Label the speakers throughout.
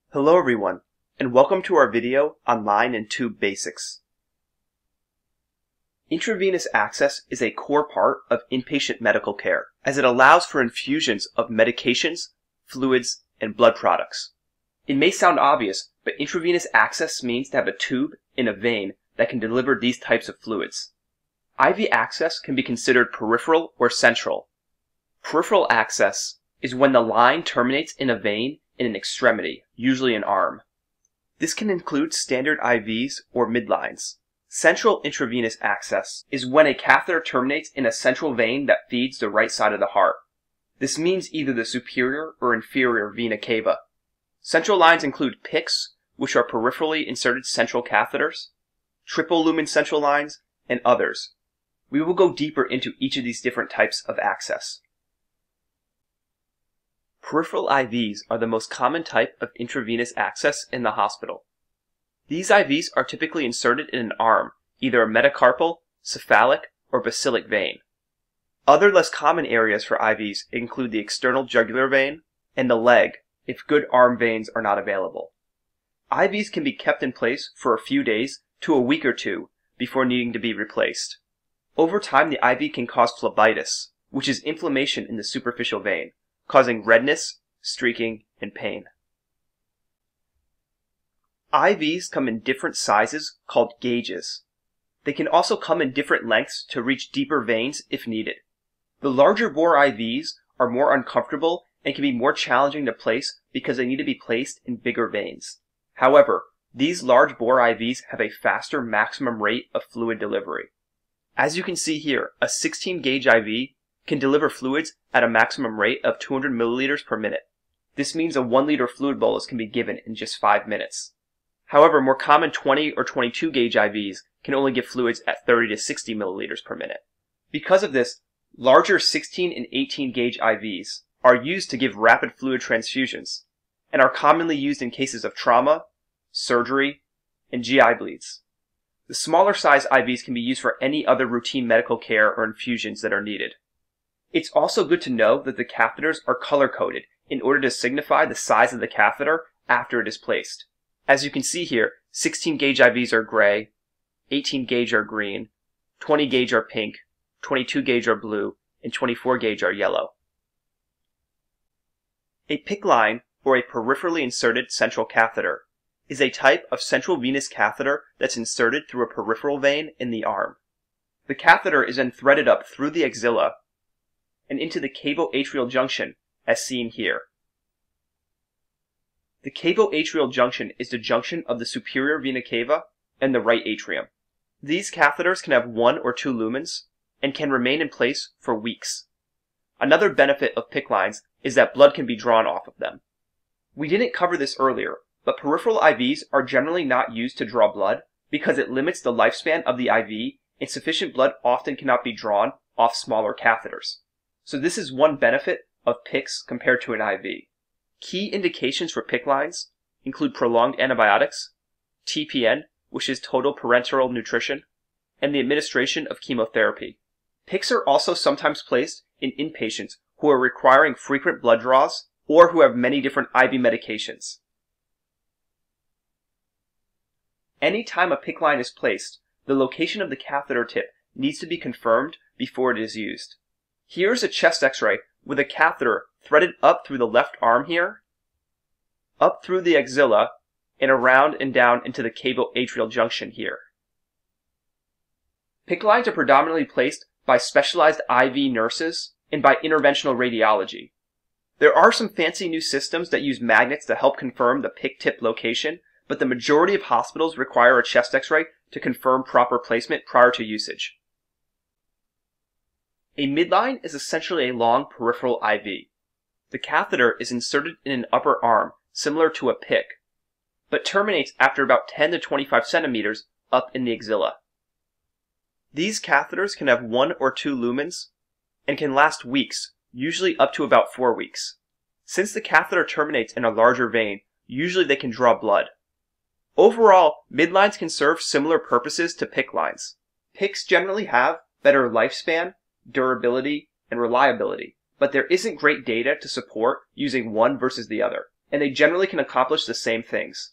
Speaker 1: Hello everyone, and welcome to our video on line and tube basics. Intravenous access is a core part of inpatient medical care, as it allows for infusions of medications, fluids, and blood products. It may sound obvious, but intravenous access means to have a tube in a vein that can deliver these types of fluids. IV access can be considered peripheral or central. Peripheral access is when the line terminates in a vein in an extremity, usually an arm. This can include standard IVs or midlines. Central intravenous access is when a catheter terminates in a central vein that feeds the right side of the heart. This means either the superior or inferior vena cava. Central lines include PICCs, which are peripherally inserted central catheters, triple lumen central lines, and others. We will go deeper into each of these different types of access. Peripheral IVs are the most common type of intravenous access in the hospital. These IVs are typically inserted in an arm, either a metacarpal, cephalic, or basilic vein. Other less common areas for IVs include the external jugular vein and the leg, if good arm veins are not available. IVs can be kept in place for a few days to a week or two before needing to be replaced. Over time, the IV can cause phlebitis, which is inflammation in the superficial vein, causing redness, streaking, and pain. IVs come in different sizes called gauges. They can also come in different lengths to reach deeper veins if needed. The larger bore IVs are more uncomfortable and can be more challenging to place because they need to be placed in bigger veins. However, these large bore IVs have a faster maximum rate of fluid delivery. As you can see here, a 16 gauge IV can deliver fluids at a maximum rate of 200 milliliters per minute. This means a 1 liter fluid bolus can be given in just 5 minutes. However, more common 20 or 22 gauge IVs can only give fluids at 30 to 60 milliliters per minute. Because of this, larger 16 and 18 gauge IVs are used to give rapid fluid transfusions and are commonly used in cases of trauma, surgery, and GI bleeds. The smaller size IVs can be used for any other routine medical care or infusions that are needed. It's also good to know that the catheters are color-coded in order to signify the size of the catheter after it is placed. As you can see here, 16 gauge IVs are gray, 18 gauge are green, 20 gauge are pink, 22 gauge are blue, and 24 gauge are yellow. A PICC line, or a peripherally inserted central catheter, is a type of central venous catheter that's inserted through a peripheral vein in the arm. The catheter is then threaded up through the axilla and into the cavo-atrial junction, as seen here. The cavo-atrial junction is the junction of the superior vena cava and the right atrium. These catheters can have 1 or 2 lumens and can remain in place for weeks. Another benefit of PICC lines is that blood can be drawn off of them. We didn't cover this earlier, but peripheral IVs are generally not used to draw blood because it limits the lifespan of the IV and sufficient blood often cannot be drawn off smaller catheters. So this is one benefit of PICCs compared to an IV. Key indications for PICC lines include prolonged antibiotics, TPN, which is total parenteral nutrition, and the administration of chemotherapy. PICCs are also sometimes placed in inpatients who are requiring frequent blood draws or who have many different IV medications. Anytime a PICC line is placed, the location of the catheter tip needs to be confirmed before it is used. Here's a chest x-ray with a catheter threaded up through the left arm here, up through the axilla, and around and down into the cavo-atrial junction here. PICC lines are predominantly placed by specialized IV nurses and by interventional radiology. There are some fancy new systems that use magnets to help confirm the PICC tip location, but the majority of hospitals require a chest x-ray to confirm proper placement prior to usage. A midline is essentially a long peripheral IV. The catheter is inserted in an upper arm, similar to a PICC, but terminates after about 10 to 25 centimeters up in the axilla. These catheters can have 1 or 2 lumens and can last weeks, usually up to about 4 weeks. Since the catheter terminates in a larger vein, usually they can draw blood. Overall, midlines can serve similar purposes to PICC lines. PICCs generally have better lifespan, durability, and reliability, but there isn't great data to support using one versus the other. and they generally can accomplish the same things.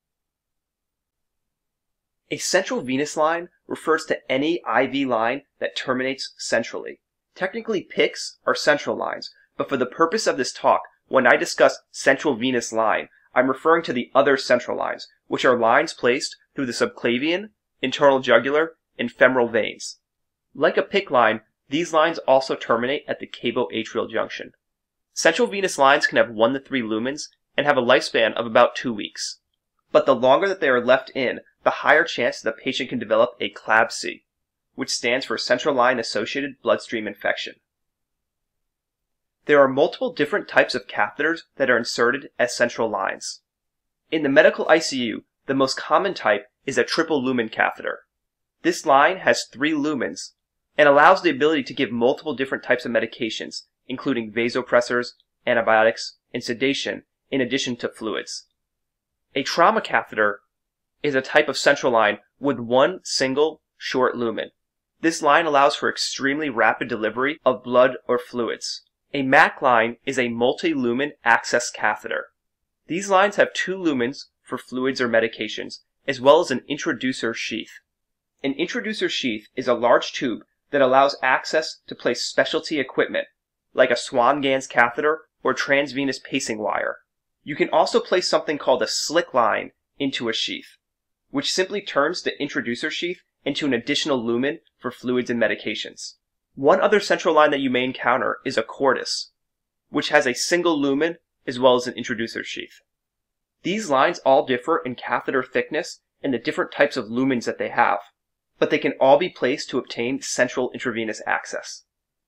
Speaker 1: A central venous line refers to any IV line that terminates centrally. Technically, PICCs are central lines, but for the purpose of this talk, when I discuss central venous line, I'm referring to the other central lines, which are lines placed through the subclavian, internal jugular, and femoral veins. Like a PICC line, these lines also terminate at the cavo-atrial junction. Central venous lines can have 1 to 3 lumens and have a lifespan of about 2 weeks. But the longer that they are left in, the higher chance that the patient can develop a CLABSI, which stands for central line associated bloodstream infection. There are multiple different types of catheters that are inserted as central lines. In the medical ICU, the most common type is a triple lumen catheter. This line has 3 lumens and allows the ability to give multiple different types of medications, including vasopressors, antibiotics, and sedation, in addition to fluids. A trauma catheter is a type of central line with 1 single short lumen. This line allows for extremely rapid delivery of blood or fluids. A MAC line is a multi-lumen access catheter. These lines have 2 lumens for fluids or medications, as well as an introducer sheath. An introducer sheath is a large tube that allows access to place specialty equipment, like a Swan-Ganz catheter or transvenous pacing wire. You can also place something called a slick line into a sheath, which simply turns the introducer sheath into an additional lumen for fluids and medications. One other central line that you may encounter is a cordis, which has a single lumen as well as an introducer sheath. These lines all differ in catheter thickness and the different types of lumens that they have, but they can all be placed to obtain central intravenous access.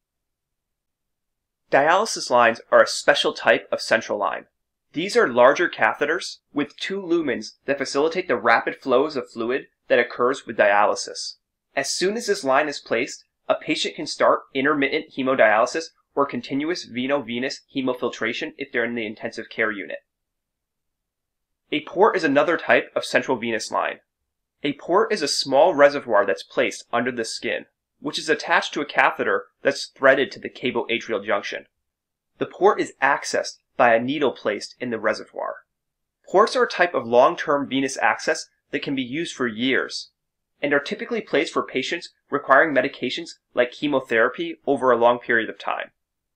Speaker 1: Dialysis lines are a special type of central line. These are larger catheters with 2 lumens that facilitate the rapid flows of fluid that occurs with dialysis. As soon as this line is placed, a patient can start intermittent hemodialysis or continuous veno-venous hemofiltration if they're in the intensive care unit. A port is another type of central venous line. A port is a small reservoir that's placed under the skin, which is attached to a catheter that's threaded to the cavo-atrial junction. The port is accessed by a needle placed in the reservoir. Ports are a type of long-term venous access that can be used for years, and are typically placed for patients requiring medications like chemotherapy over a long period of time.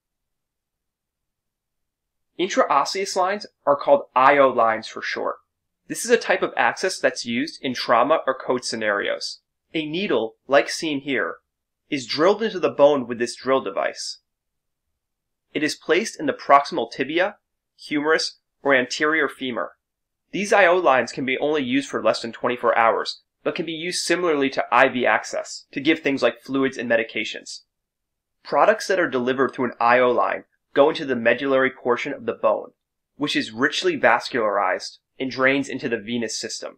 Speaker 1: Intraosseous lines are called IO lines for short. This is a type of access that's used in trauma or code scenarios. A needle, like seen here, is drilled into the bone with this drill device. It is placed in the proximal tibia, humerus, or anterior femur. These IO lines can be only used for less than 24 hours, but can be used similarly to IV access to give things like fluids and medications. Products that are delivered through an IO line go into the medullary portion of the bone, which is richly vascularized and drains into the venous system.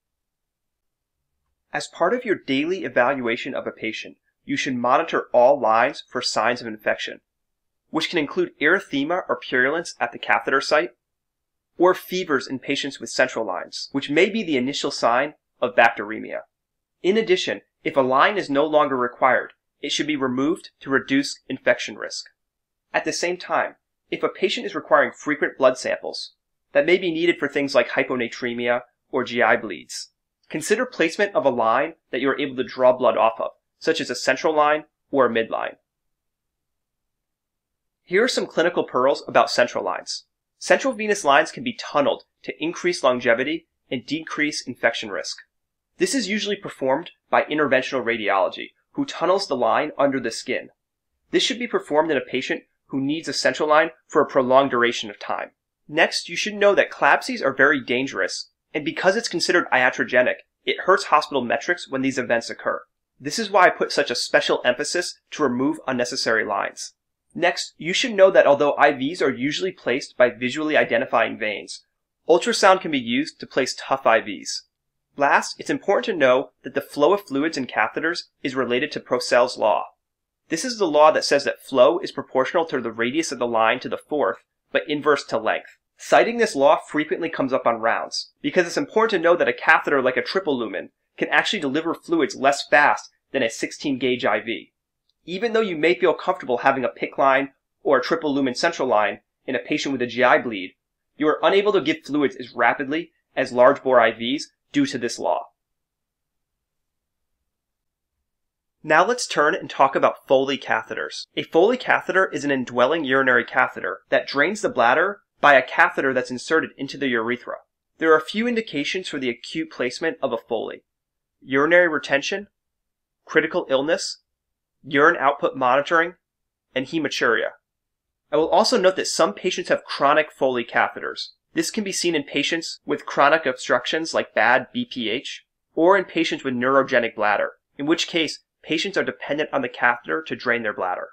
Speaker 1: As part of your daily evaluation of a patient, you should monitor all lines for signs of infection, which can include erythema or purulence at the catheter site, or fevers in patients with central lines, which may be the initial sign of bacteremia. In addition, if a line is no longer required, it should be removed to reduce infection risk. At the same time, if a patient is requiring frequent blood samples that may be needed for things like hyponatremia or GI bleeds, consider placement of a line that you are able to draw blood off of, such as a central line or a midline. Here are some clinical pearls about central lines. Central venous lines can be tunneled to increase longevity and decrease infection risk. This is usually performed by interventional radiology, who tunnels the line under the skin. This should be performed in a patient who needs a central line for a prolonged duration of time. Next, you should know that CLABSIs are very dangerous, and because it's considered iatrogenic, it hurts hospital metrics when these events occur. This is why I put such a special emphasis to remove unnecessary lines. Next, you should know that although IVs are usually placed by visually identifying veins, ultrasound can be used to place tough IVs. Last, it's important to know that the flow of fluids in catheters is related to Purcell's law. This is the law that says that flow is proportional to the radius of the line to the fourth, but inverse to length. Citing this law frequently comes up on rounds, because it's important to know that a catheter like a triple lumen can actually deliver fluids less fast than a 16-gauge IV. Even though you may feel comfortable having a PICC line or a triple lumen central line in a patient with a GI bleed, You are unable to give fluids as rapidly as large bore IVs due to this law. Now let's turn and talk about Foley catheters. A Foley catheter is an indwelling urinary catheter that drains the bladder by a catheter that's inserted into the urethra. There are a few indications for the acute placement of a Foley: urinary retention, critical illness, urine output monitoring, and hematuria. I will also note that some patients have chronic Foley catheters. This can be seen in patients with chronic obstructions like bad BPH, or in patients with neurogenic bladder, in which case patients are dependent on the catheter to drain their bladder.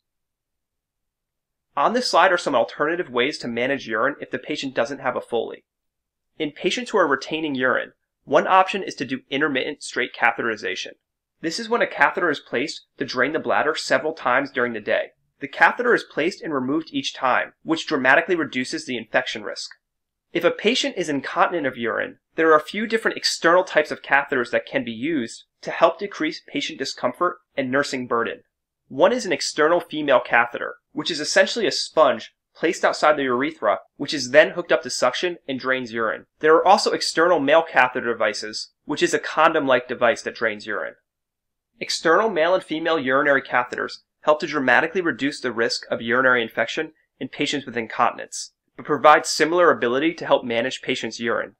Speaker 1: On this slide are some alternative ways to manage urine if the patient doesn't have a Foley. In patients who are retaining urine, one option is to do intermittent straight catheterization. This is when a catheter is placed to drain the bladder several times during the day. The catheter is placed and removed each time, which dramatically reduces the infection risk. If a patient is incontinent of urine, there are a few different external types of catheters that can be used to help decrease patient discomfort and nursing burden. One is an external female catheter, which is essentially a sponge placed outside the urethra, which is then hooked up to suction and drains urine. There are also external male catheter devices, which is a condom-like device that drains urine. External male and female urinary catheters help to dramatically reduce the risk of urinary infection in patients with incontinence, but provide similar ability to help manage patients' urine.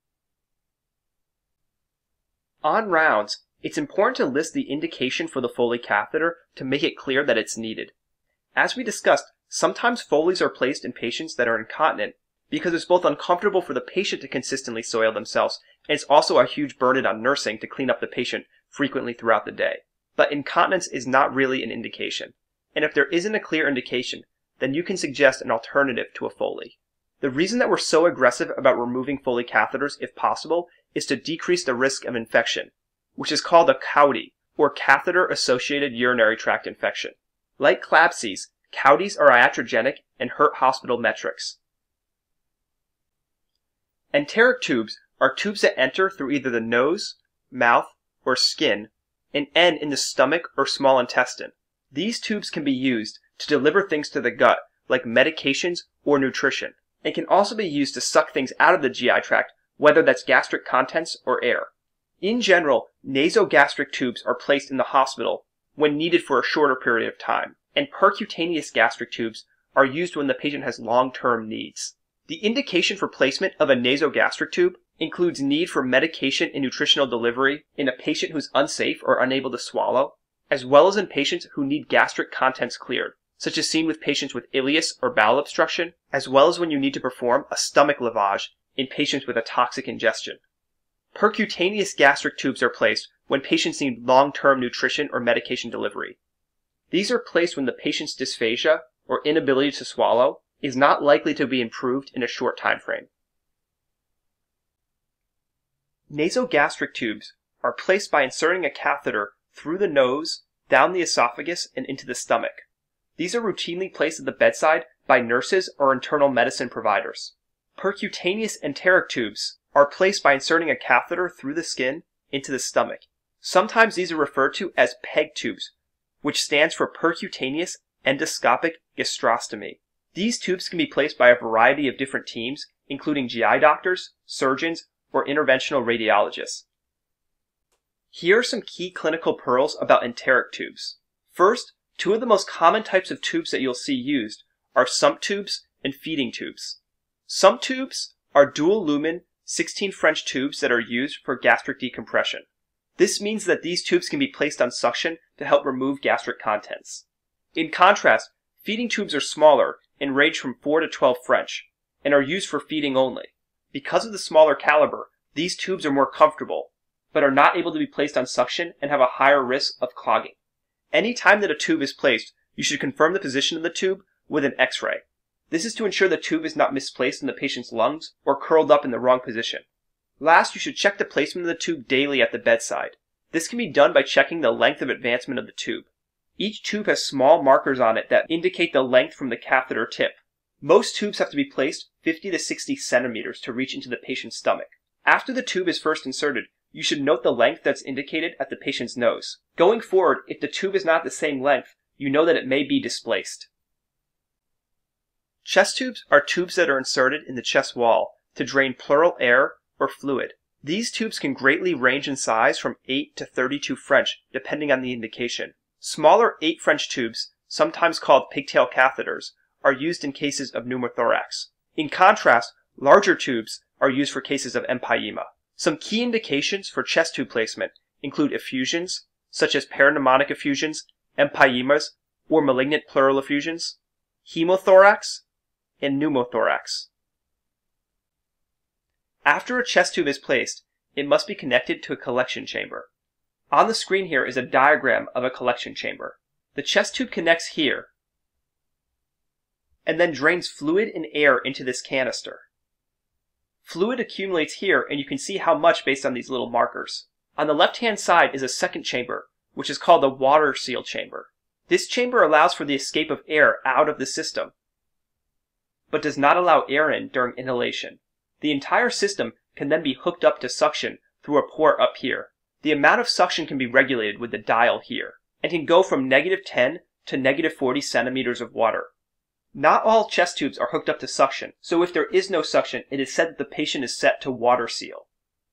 Speaker 1: On rounds, it's important to list the indication for the Foley catheter to make it clear that it's needed. As we discussed, sometimes Foleys are placed in patients that are incontinent because it's both uncomfortable for the patient to consistently soil themselves, and it's also a huge burden on nursing to clean up the patient frequently throughout the day. But incontinence is not really an indication, and if there isn't a clear indication, then you can suggest an alternative to a Foley. The reason that we're so aggressive about removing Foley catheters, if possible, is to decrease the risk of infection, which is called a CAUTI, or catheter-associated urinary tract infection. Like CLABSIs, CAUTIs are iatrogenic and hurt hospital metrics. Enteric tubes are tubes that enter through either the nose, mouth, or skin, and end in the stomach or small intestine. These tubes can be used to deliver things to the gut, like medications or nutrition, and can also be used to suck things out of the GI tract, whether that's gastric contents or air. In general, nasogastric tubes are placed in the hospital when needed for a shorter period of time, and percutaneous gastric tubes are used when the patient has long-term needs. The indication for placement of a nasogastric tube includes need for medication and nutritional delivery in a patient who's unsafe or unable to swallow, as well as in patients who need gastric contents cleared, such as seen with patients with ileus or bowel obstruction, as well as when you need to perform a stomach lavage in patients with a toxic ingestion. Percutaneous gastric tubes are placed when patients need long-term nutrition or medication delivery. These are placed when the patient's dysphagia, or inability to swallow, is not likely to be improved in a short time frame. Nasogastric tubes are placed by inserting a catheter through the nose, down the esophagus, and into the stomach. These are routinely placed at the bedside by nurses or internal medicine providers. Percutaneous enteric tubes are placed by inserting a catheter through the skin into the stomach. Sometimes these are referred to as PEG tubes, which stands for percutaneous endoscopic gastrostomy. These tubes can be placed by a variety of different teams, including GI doctors, surgeons, or interventional radiologists. Here are some key clinical pearls about enteric tubes. First, two of the most common types of tubes that you'll see used are sump tubes and feeding tubes. Sump tubes are dual lumen 16 French tubes that are used for gastric decompression. This means that these tubes can be placed on suction to help remove gastric contents. In contrast, feeding tubes are smaller and range from 4 to 12 French and are used for feeding only. Because of the smaller caliber, these tubes are more comfortable, but are not able to be placed on suction and have a higher risk of clogging. Any time that a tube is placed, you should confirm the position of the tube with an X-ray. This is to ensure the tube is not misplaced in the patient's lungs or curled up in the wrong position. Last, you should check the placement of the tube daily at the bedside. This can be done by checking the length of advancement of the tube. Each tube has small markers on it that indicate the length from the catheter tip. Most tubes have to be placed 50 to 60 centimeters to reach into the patient's stomach. After the tube is first inserted, you should note the length that's indicated at the patient's nose. Going forward, if the tube is not the same length, you know that it may be displaced. Chest tubes are tubes that are inserted in the chest wall to drain pleural air or fluid. These tubes can greatly range in size from 8 to 32 French, depending on the indication. Smaller 8 French tubes, sometimes called pigtail catheters, are used in cases of pneumothorax. In contrast, larger tubes are used for cases of empyema. Some key indications for chest tube placement include effusions, such as pneumonic effusions, empyemas, or malignant pleural effusions, hemothorax, and pneumothorax. After a chest tube is placed, it must be connected to a collection chamber. On the screen here is a diagram of a collection chamber. The chest tube connects here, and then drains fluid and air into this canister. Fluid accumulates here, and you can see how much based on these little markers. On the left-hand side is a second chamber, which is called the water seal chamber. This chamber allows for the escape of air out of the system, but does not allow air in during inhalation. The entire system can then be hooked up to suction through a port up here. The amount of suction can be regulated with the dial here, and can go from -10 to -40 centimeters of water. Not all chest tubes are hooked up to suction, so if there is no suction, it is said that the patient is set to water seal.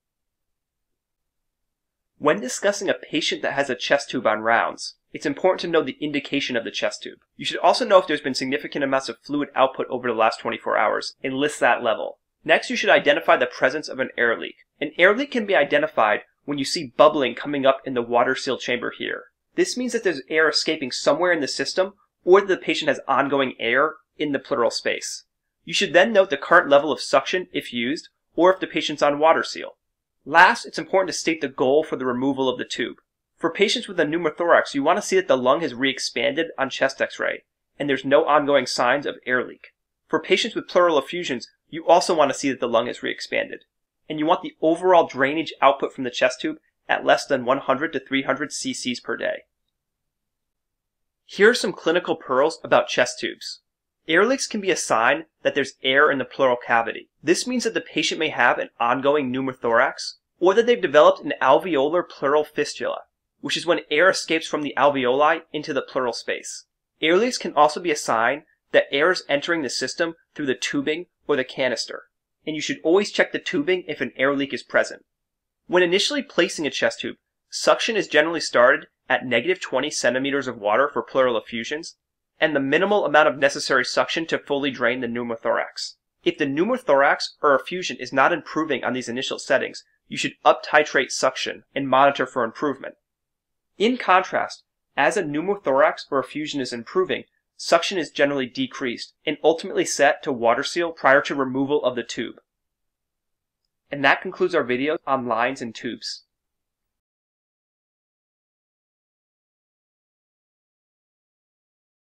Speaker 1: When discussing a patient that has a chest tube on rounds, it's important to know the indication of the chest tube. You should also know if there's been significant amounts of fluid output over the last 24 hours, and list that level. Next, you should identify the presence of an air leak. An air leak can be identified when you see bubbling coming up in the water seal chamber here. This means that there's air escaping somewhere in the system, or that the patient has ongoing air in the pleural space. You should then note the current level of suction if used, or if the patient's on water seal. Last, it's important to state the goal for the removal of the tube. For patients with a pneumothorax, you want to see that the lung has re-expanded on chest x-ray, and there's no ongoing signs of air leak. For patients with pleural effusions, you also want to see that the lung is re-expanded, and you want the overall drainage output from the chest tube at less than 100 to 300 cc's per day. Here are some clinical pearls about chest tubes. Air leaks can be a sign that there's air in the pleural cavity. This means that the patient may have an ongoing pneumothorax, or that they've developed an alveolar pleural fistula, which is when air escapes from the alveoli into the pleural space. Air leaks can also be a sign that air is entering the system through the tubing or the canister, and you should always check the tubing if an air leak is present. When initially placing a chest tube, suction is generally started at -20 centimeters of water for pleural effusions, and the minimal amount of necessary suction to fully drain the pneumothorax. If the pneumothorax or effusion is not improving on these initial settings, you should up-titrate suction and monitor for improvement. In contrast, as a pneumothorax or effusion is improving, suction is generally decreased and ultimately set to water seal prior to removal of the tube. And that concludes our video on lines and tubes.